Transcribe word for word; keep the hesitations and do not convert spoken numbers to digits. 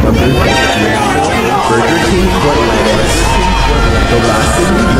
Number fifteen, Burger King foot lettuce. The last thing we